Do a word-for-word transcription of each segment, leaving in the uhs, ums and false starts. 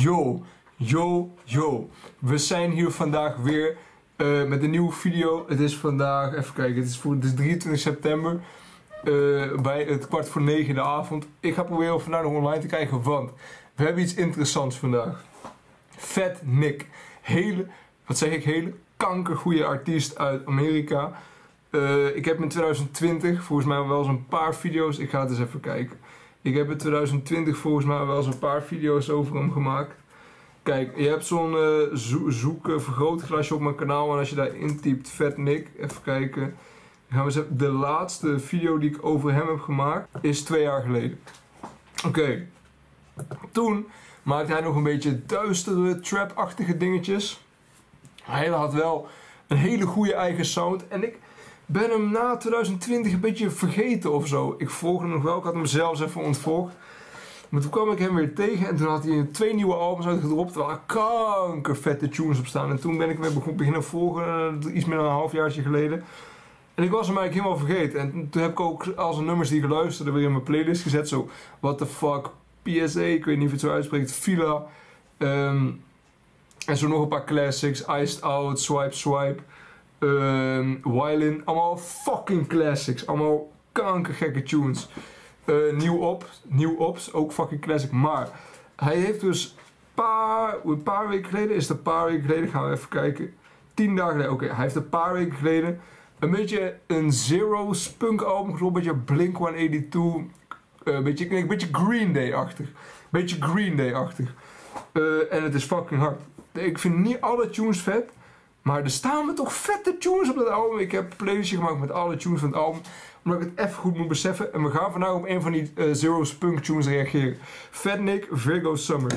Yo, yo, yo. We zijn hier vandaag weer uh, met een nieuwe video. Het is vandaag, even kijken, het is, voor, het is drieëntwintig september. Uh, bij het kwart voor negen in de avond. Ik ga proberen om vandaag nog online te kijken, want we hebben iets interessants vandaag. Fat Nick. Hele, wat zeg ik, hele kankergoeie artiest uit Amerika. Uh, ik heb in twintig twintig volgens mij wel eens een paar video's, ik ga het eens even kijken. Ik heb in twintig twintig volgens mij wel eens een paar video's over hem gemaakt. Kijk, je hebt zo'n uh, zo zoek uh, vergrootglasje op mijn kanaal en als je daar intypt Fat Nick, even kijken. Dan gaan we eens even, de laatste video die ik over hem heb gemaakt is twee jaar geleden. Oké, okay. Toen maakte hij nog een beetje duistere trap-achtige dingetjes. Hij had wel een hele goede eigen sound en ik ben hem na twintig twintig een beetje vergeten of zo. Ik volgde hem nog wel, ik had hem zelfs even ontvolgd. Maar toen kwam ik hem weer tegen en toen had hij twee nieuwe albums uitgedropt waar kankervette tunes op staan. En toen ben ik hem weer beginnen volgen, iets meer dan een halfjaartje geleden. En ik was hem eigenlijk helemaal vergeten. En toen heb ik ook al zijn nummers die ik luisterde weer in mijn playlist gezet. Zo, What the Fuck, P S A, ik weet niet of het zo uitspreekt, Fila. Um, en zo nog een paar classics, Iced Out, Swipe Swipe. Um, Wildin, allemaal fucking classics, allemaal kankergekke tunes. Uh, nieuw op, nieuw ops, ook fucking classic. Maar hij heeft dus paar, een paar weken geleden, is het een paar weken geleden, gaan we even kijken. Tien dagen geleden, oké, okay, hij heeft een paar weken geleden een beetje een Zero Spunk album gedropt, een beetje Blink honderdtweeënnegentig, uh, een beetje, een beetje Green Day-achtig. Een beetje Green Day-achtig. Uh, en het is fucking hard. Ik vind niet alle tunes vet. Maar er staan me toch vette tunes op dat album. Ik heb een playlistje gemaakt met alle tunes van het album. Omdat ik het even goed moet beseffen. En we gaan vandaag op een van die uh, Zero Spunk tunes reageren. Fat Nick, Virgo Summer.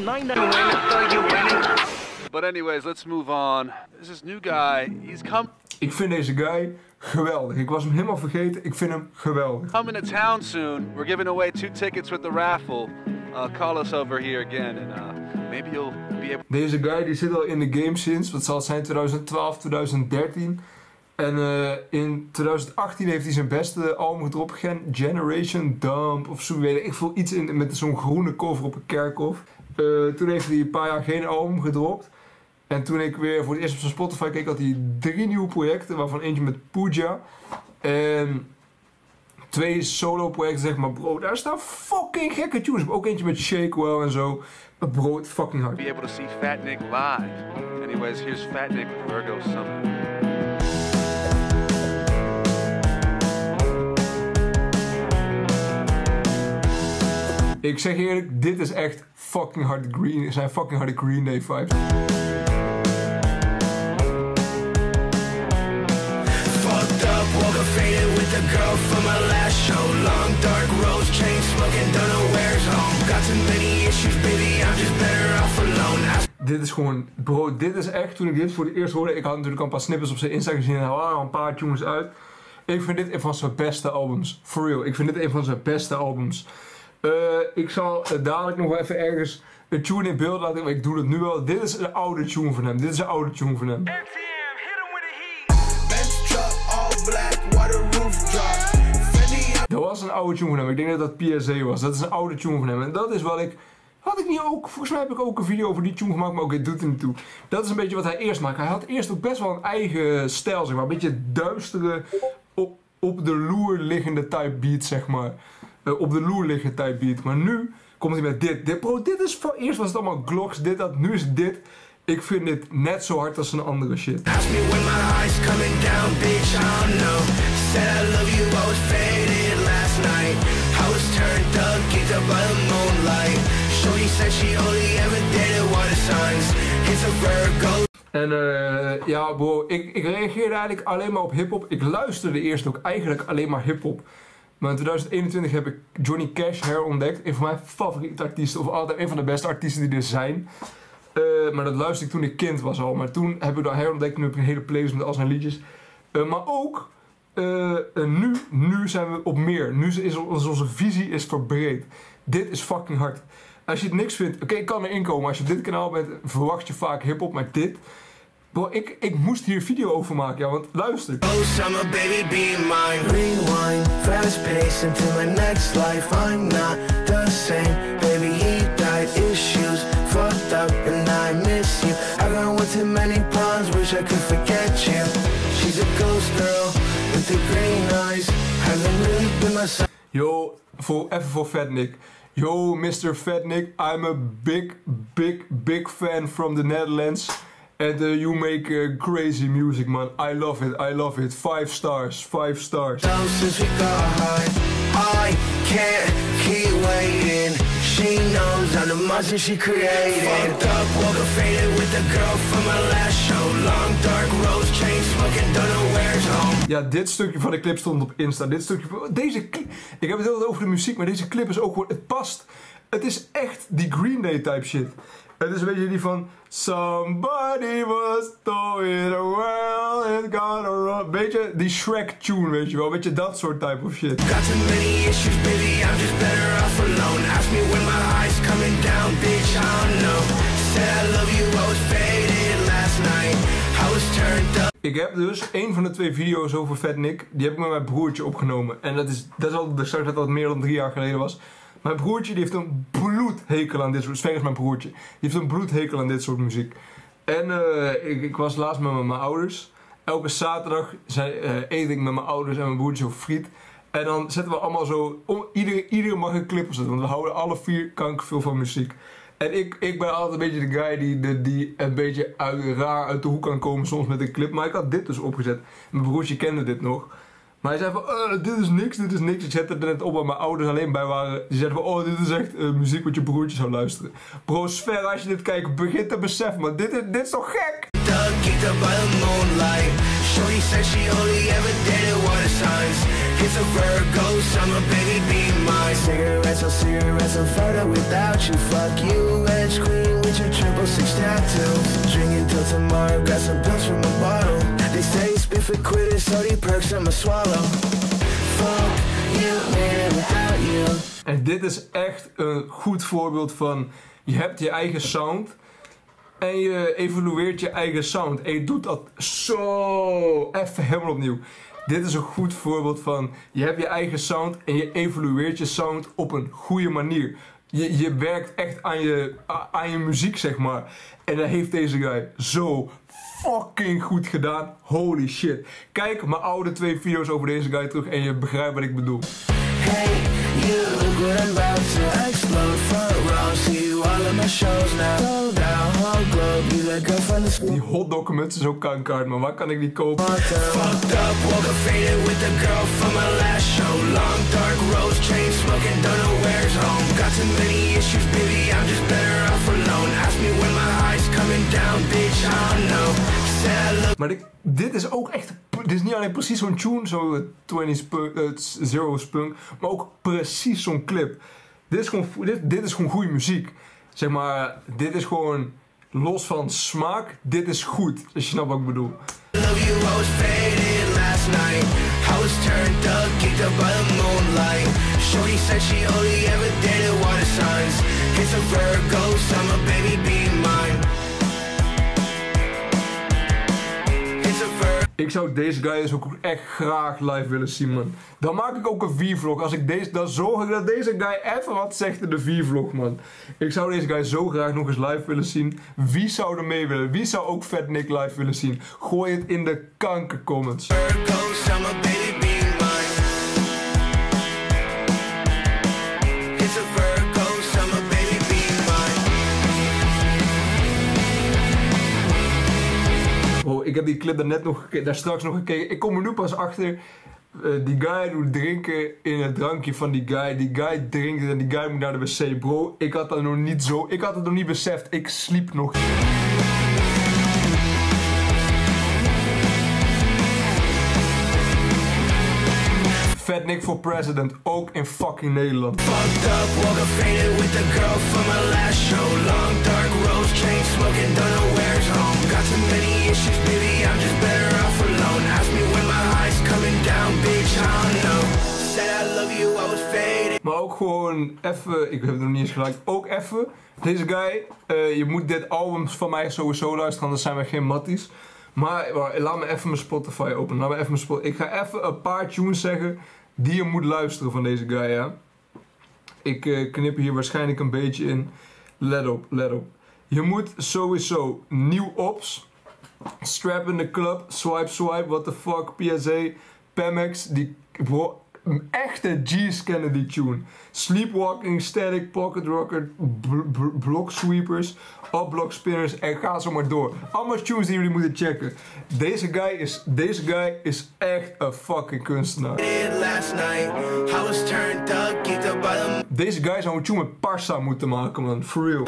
But anyways, let's move on. This is new guy. He's come. Ik vind deze guy geweldig. Ik was hem helemaal vergeten. Ik vind hem geweldig. Coming to town soon. We're giving away two tickets with the raffle. Uh, call us over here again and uh, maybe you'll be able. Deze guy die zit al in de game sinds, wat zal het zijn, twintig twaalf, twintig dertien. En uh, in twintig achttien heeft hij zijn beste album gedropt, Gen Generation Dump of zo, weet ik veel, iets in, met zo'n groene cover op een kerkhof. Uh, toen heeft hij een paar jaar geen album gedropt. En toen ik weer voor het eerst op zijn Spotify keek, had hij drie nieuwe projecten, waarvan eentje met Pooja. En twee solo projecten, zeg maar, bro, daar staan fucking gekke tunes op. Ook eentje met Shakewell en zo. Maar bro, het fucking hard. Be able to see Fat Nick live. Anyways, here's Fat Nick with Virgo Summer. Ik zeg eerlijk, dit is echt fucking harde Green, zijn fucking harde Green Day vibes. Girl from my last show, long dark roads, chain smoking, don't know where's home. Got too many issues, baby, I'm just better off alone. Dit is gewoon, bro, dit is echt, toen ik dit voor het eerst hoorde, ik had natuurlijk al een paar snippets op zijn Instagram gezien en hij had al een paar tunes uit. Ik vind dit een van zijn beste albums, for real, ik vind dit een van zijn beste albums. Uh, ik zal uh, dadelijk nog wel even ergens een tune in beeld laten, maar ik doe het nu wel. Dit is een oude tune van hem, dit is een oude tune van hem. Dat was een oude tune van hem. Ik denk dat dat P S A was. Dat is een oude tune van hem. En dat is wat ik... Had ik niet ook... Volgens mij heb ik ook een video over die tune gemaakt. Maar oké, okay, doet er niet toe. Dat is een beetje wat hij eerst maakte. Hij had eerst ook best wel een eigen stijl, zeg maar. Een beetje duistere, op, op de loer liggende type beat, zeg maar. Uh, op de loer liggende type beat. Maar nu komt hij met dit. dit bro, dit is van... Eerst was het allemaal Glocks, dit, dat. Nu is het dit. Ik vind dit net zo hard als een andere shit. Ask me when my eyes coming down, bitch, I don't know. Said I love you, I was faded last night. I was turned up, kicked up by the moonlight. Shorty said she only ever dated water signs. It's a Virgo. En uh, ja bro, ik, ik reageerde eigenlijk alleen maar op hiphop. Ik luisterde eerst ook eigenlijk alleen maar hiphop. Maar in twintig eenentwintig heb ik Johnny Cash herontdekt. Een van mijn favoriete artiesten, of altijd een van de beste artiesten die er zijn. Uh, maar dat luisterde ik toen ik kind was al. Maar toen heb ik dat herontdekt. Nu heb ik een hele playlist met al zijn liedjes. Uh, maar ook, uh, uh, nu, nu zijn we op meer. Nu is onze visie is verbreed. Dit is fucking hard. Als je het niks vindt, oké, okay, ik kan erin komen. Als je op dit kanaal bent, verwacht je vaak hiphop. Maar dit, bro, ik, ik moest hier video over maken. Ja, want luister. Oh, summer baby, be mine. Rewind, fast pace into my next life. I'm not the same. Baby, he died. Issues, fucked up and I miss you. I got one too many problems, wish I could forget you. She's a ghost girl with the green eyes. Haven't really been myself. Yo, voor, even voor Fatnik. Yo, mister Fatnik, I'm a big, big, big fan from the Netherlands. And uh, you make uh, crazy music, man. I love it, I love it. Five stars, five stars. Since we got high, I can't keep waiting. She knows I'm the monster she created. Fucked up, walking faded with the girl from my last show. Long dark rose, chain smoking, don't know where's home. Ja, dit stukje van de clip stond op Insta. Dit stukje van... Deze clip... Ik heb het heel over de muziek, maar deze clip is ook gewoon... Het past. Het is echt die Green Day type shit. Het is een beetje die van... Somebody was doing the world and got a run. Beetje die Shrek tune, weet je wel. Beetje dat soort type of shit. Got too many issues, baby, I'm just better off alone. Ask me when my eyes coming down, bitch, I don't know. Said I love you, I was faded last night. I was turned up. Ik heb dus een van de twee video's over Fatnik, die heb ik met mijn broertje opgenomen. En dat is, dat is al, ik zag dat dat meer dan drie jaar geleden was. Mijn broertje die heeft een bloedhekel aan dit soort... Sven is mijn broertje. Die heeft een bloedhekel aan dit soort muziek. En uh, ik, ik was laatst met mijn ouders. Elke zaterdag zei, uh, eet ik met mijn ouders en mijn broertje zo friet. En dan zetten we allemaal zo... Om, iedereen, iedereen mag een clip zetten, want we houden alle vier kankerveel van muziek. En ik, ik ben altijd een beetje de guy die, die, die een beetje uit, raar uit de hoek kan komen soms met een clip. Maar ik had dit dus opgezet. Mijn broertje kende dit nog. Maar hij zei van, uh, dit is niks, dit is niks. Ik zette het er net op waar mijn ouders alleen bij waren. Die zeiden van, oh, dit is echt uh, muziek wat je broertje zou luisteren. Bro, Sver, als je dit kijkt, begint te beseffen, man. Dit is, dit is toch gek? Geeked up by the moonlight. Shorty said she only ever dated water signs. It's a Virgo summer, baby, be mine. Cigarettes, oh cigarettes, I'm further without you. Fuck you, edge queen with your triple six tattoos. Drinking till tomorrow, got some pills from a bottle. They say spiff it quitters, so die perks I'ma swallow. Fuck you, man, without you. En dit is echt een goed voorbeeld van, je hebt je eigen sound. En je evalueert je eigen sound. En je doet dat zo... Even helemaal opnieuw. Dit is een goed voorbeeld van... Je hebt je eigen sound en je evalueert je sound op een goede manier. Je, je werkt echt aan je, aan je muziek, zeg maar. En dat heeft deze guy zo fucking goed gedaan. Holy shit. Kijk mijn oude twee video's over deze guy terug en je begrijpt wat ik bedoel. Hey, you look what I'm about to explode. Front row, see you all of my shows now. Go down, whole globe, you that girl from the school. Die hot documents is ook kanker, maar waar kan ik die kopen? Fucked up, walking faded with the girl from my last show. Long dark rose, chain smoking, don't know where's home. Got too many issues, baby, I'm just better off alone. Ask me when my eyes coming down, bitch, I don't know. Said I love. Maar dit, dit is ook echt... Dit is niet alleen precies zo'n tune, zo'n twintig spunk, uh, zero spunk, maar ook precies zo'n clip. Dit is gewoon, dit, dit is gewoon goede muziek. Zeg maar, dit is gewoon los van smaak, dit is goed. Als je snapt wat ik bedoel. Love you, I was faded last night. I was turned up, geeked up by the moonlight. Shorty said she only ever dated water signs. It's a Virgo summer, baby, be mine. It's a Virgo. Ik zou deze guy dus ook echt graag live willen zien, man. Dan maak ik ook een V-vlog. Als ik deze, dan zorg ik dat deze guy even wat zegt in de V-vlog, man. Ik zou deze guy zo graag nog eens live willen zien. Wie zou er mee willen? Wie zou ook Fatnik live willen zien? Gooi het in de kanker comments. Virgo summer, baby, be mine. It's a Virgo summer, baby, be mine. Oh, ik heb die clip daar net nog gekeken, daar straks nog gekeken. Ik kom er nu pas achter. Uh, die guy doet drinken in het drankje van die guy. Die guy drinkt en die guy moet naar de wc. Bro, ik had dat nog niet zo. Ik had het nog niet beseft. Ik sliep nog. Fatnik for president, ook in fucking Nederland. Fucked up, walking faded with the girl from my last show. Long dark rose, chain smoking, don't know where's home. Got too many issues, baby, I'm just better off alone. Ask me when my eyes coming down, bitch, I don't know. Said I love you, I was faded. Maar ook gewoon even, ik heb het nog niet eens gelijk, ook even. Deze guy, uh, je moet dit album van mij sowieso luisteren, anders zijn wij geen matties. Maar uh, laat me even mijn Spotify openen. Laat me even mijn Spotify. Ik ga even een paar tunes zeggen die je moet luisteren van deze guy, ja. Ik uh, knip hier waarschijnlijk een beetje in. Let op, let op. Je moet sowieso nieuw ops. Strap in the club. Swipe swipe. What the fuck. P S A. Pemex. Die bro, echte G's kennen die tune. Sleepwalking, Static, Pocket Rocket, Block Sweepers, Upblock Spinners en ga zo maar door. Allemaal tunes die jullie moeten checken. Deze guy is, deze guy is echt een fucking kunstenaar. Deze guy zou een tune met Parsa moeten maken, man. For real.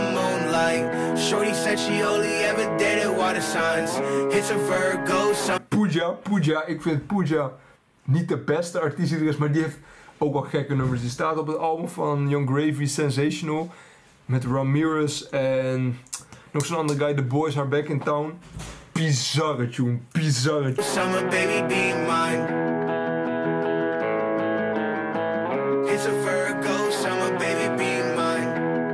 Pooja, Pooja, ik vind Pooja niet de beste artiest die er is, maar die heeft ook wel gekke nummers. Die staat op het album van Young Gravy, Sensational, met Ramirez en nog zo'n andere guy, The Boys Are Back in Town. Bizarre tune, bizarre tune. Summer baby be mine. It's a Virgo, summer baby be mine.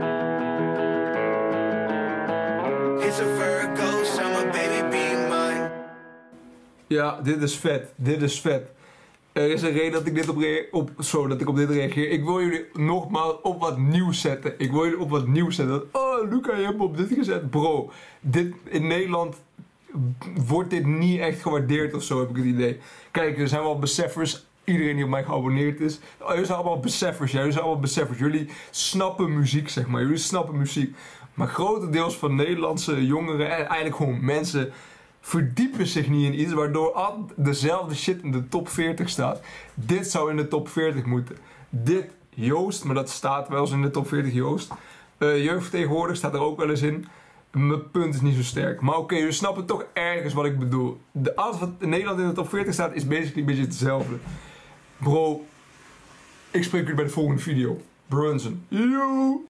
It's a Virgo, summer baby be mine. Ja, dit is vet, dit is vet. Er is een reden dat ik dit op, op, zo, dat ik op dit reageer. Ik wil jullie nogmaals op wat nieuws zetten. Ik wil jullie op wat nieuws zetten. Oh, Luca, je hebt me op dit gezet. Bro, dit, in Nederland wordt dit niet echt gewaardeerd of zo, heb ik het idee. Kijk, er zijn wel beseffers. Iedereen die op mij geabonneerd is. Oh, jullie zijn allemaal beseffers. Ja, jullie zijn allemaal beseffers. Jullie snappen muziek, zeg maar. Jullie snappen muziek. Maar grotendeels van Nederlandse jongeren en eigenlijk gewoon mensen verdiepen zich niet in iets waardoor al dezelfde shit in de top veertig staat. Dit zou in de top veertig moeten. Dit, Joost, maar dat staat wel eens in de top veertig, Joost. Uh, jeugdvertegenwoordiger staat er ook wel eens in. Mijn punt is niet zo sterk. Maar oké, okay, jullie snappen toch ergens wat ik bedoel. De, alles wat in Nederland in de top veertig staat is basically een beetje hetzelfde. Bro, ik spreek jullie bij de volgende video. Brunson. Yo!